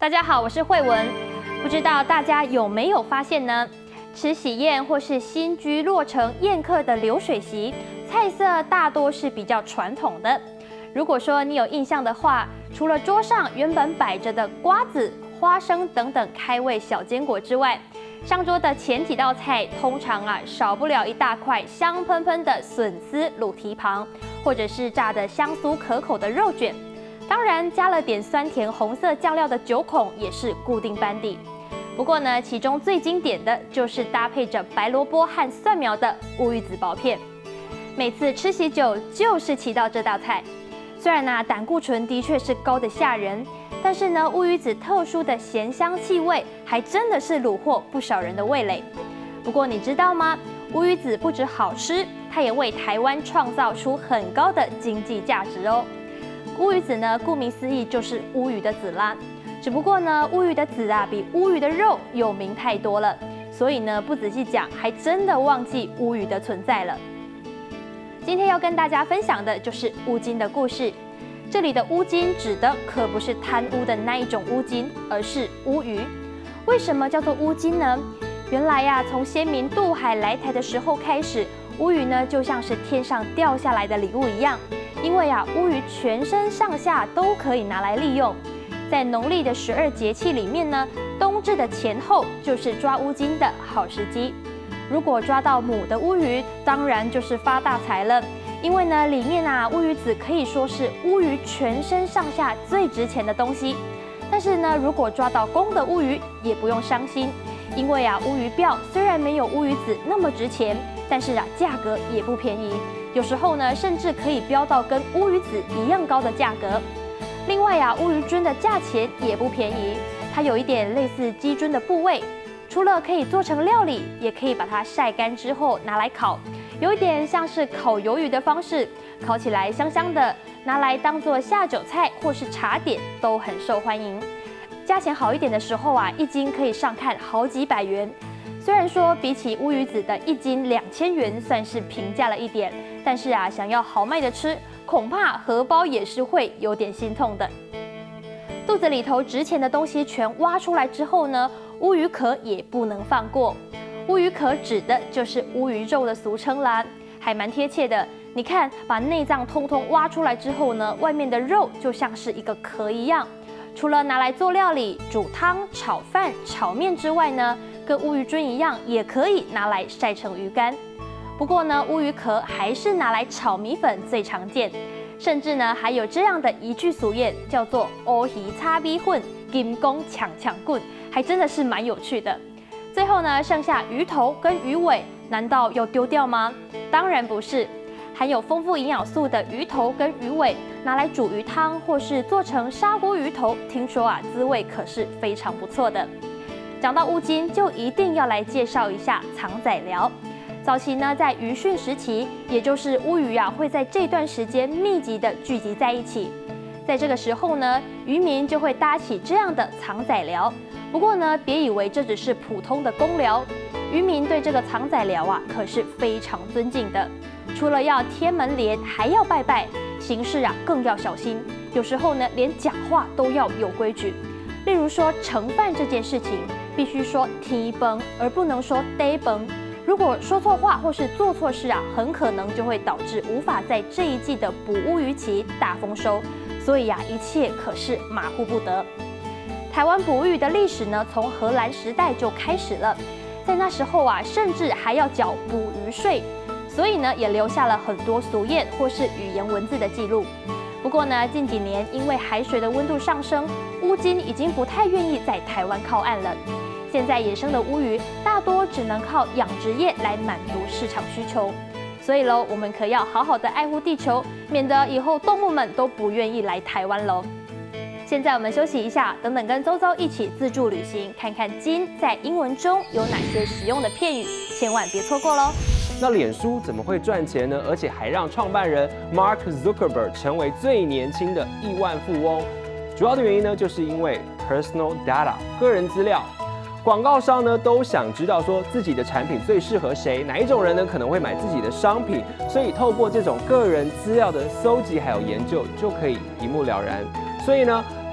大家好，我是慧文。不知道大家有没有发现呢？吃喜宴或是新居落成宴客的流水席，菜色大多是比较传统的。如果说你有印象的话，除了桌上原本摆着的瓜子、花生等等开胃小坚果之外，上桌的前几道菜通常少不了一大块香喷喷的笋丝卤蹄膀，或者是炸得香酥可口的肉卷。当然，加了点酸甜红色酱料的九孔也是固定班底。不过呢，其中最经典的就是搭配着白萝卜和蒜苗的乌鱼子薄片。每次吃喜酒就是骑到这道菜。虽然胆固醇的确是高得吓人，但是呢，乌鱼子特殊的咸香气味还真的是虏获不少人的味蕾。不过你知道吗？乌鱼子不止好吃，它也为台湾创造出很高的经济价值哦。乌鱼子呢，顾名思义就是乌鱼的子啦。只不过呢，乌鱼的子比乌鱼的肉有名太多了，所以呢，不仔细讲，还真的忘记乌鱼的存在了。今天要跟大家分享的就是乌金的故事。这里的乌金指的可不是贪污的那一种乌金，而是乌鱼。为什么叫做乌金呢？原来从先民渡海来台的时候开始，乌鱼呢就像是天上掉下来的礼物一样。因为乌鱼全身上下都可以拿来利用，在农历的12节气里面呢，冬至的前后就是抓乌金的好时机。如果抓到母的乌鱼，当然就是发大财了。因为呢，里面乌鱼子可以说是乌鱼全身上下最值钱的东西。但是呢，如果抓到公的乌鱼，也不用伤心，因为乌鱼鳔虽然没有乌鱼子那么值钱，但是价格也不便宜。有时候呢，甚至可以飙到跟乌鱼子一样高的价格。另外乌鱼胗的价钱也不便宜，它有一点类似鸡胗的部位，除了可以做成料理，也可以把它晒干之后拿来烤，有一点像是烤鱿鱼的方式，烤起来香香的，拿来当做下酒菜或是茶点都很受欢迎。价钱好一点的时候一斤可以上看好几百元。虽然说比起乌鱼子的1斤2000元算是平价了一点，但是想要豪迈的吃，恐怕荷包也是会有点心痛的。肚子里头值钱的东西全挖出来之后呢，乌鱼壳也不能放过。乌鱼壳指的就是乌鱼肉的俗称啦，还蛮贴切的。你看，把内脏通通挖出来之后呢，外面的肉就像是一个壳一样。除了拿来做料理、煮汤、炒饭、炒面之外呢，跟乌鱼胗一样，也可以拿来晒成鱼干。不过呢，乌鱼壳还是拿来炒米粉最常见，甚至呢还有这样的一句俗谚，叫做“乌鱼炒米粉，金光抢抢棍”，还真的是蛮有趣的。最后呢，剩下鱼头跟鱼尾，难道要丢掉吗？当然不是。含有丰富营养素的鱼头跟鱼尾，拿来煮鱼汤或是做成砂锅鱼头，听说滋味可是非常不错的。讲到乌金，就一定要来介绍一下藏仔寮。早期呢，在渔汛时期，也就是乌鱼会在这段时间密集的聚集在一起。在这个时候呢，渔民就会搭起这样的藏仔寮。不过呢，别以为这只是普通的公寮，渔民对这个藏仔寮可是非常尊敬的。除了要贴门帘，还要拜拜，行事更要小心。有时候呢，连讲话都要有规矩。例如说盛饭这件事情，必须说天崩，而不能说地崩。如果说错话或是做错事很可能就会导致无法在这一季的捕乌鱼期大丰收。所以一切可是马虎不得。台湾捕乌鱼的历史呢，从荷兰时代就开始了，在那时候甚至还要缴捕鱼税。所以呢，也留下了很多俗谚或是语言文字的记录。不过呢，近几年因为海水的温度上升，乌金已经不太愿意在台湾靠岸了。现在野生的乌鱼大多只能靠养殖业来满足市场需求。所以喽，我们可要好好的爱护地球，免得以后动物们都不愿意来台湾喽。现在我们休息一下，等等跟周周一起自助旅行，看看金在英文中有哪些实用的片语，千万别错过喽。 那脸书怎么会赚钱呢？而且还让创办人 Mark Zuckerberg 成为最年轻的亿万富翁。主要的原因呢，就是因为 personal data 个人资料。广告商呢都想知道说自己的产品最适合谁，哪一种人呢可能会买自己的商品，所以透过这种个人资料的搜集还有研究，就可以一目了然。所以呢，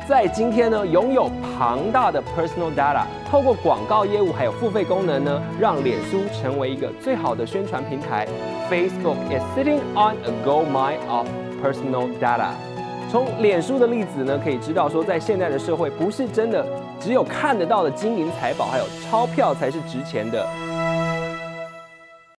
在今天呢，拥有庞大的 personal data， 透过广告业务还有付费功能呢，让脸书成为一个最好的宣传平台。Facebook is sitting on a gold mine of personal data。从脸书的例子呢，可以知道说，在现在的社会，不是真的只有看得到的金银财宝还有钞票才是值钱的。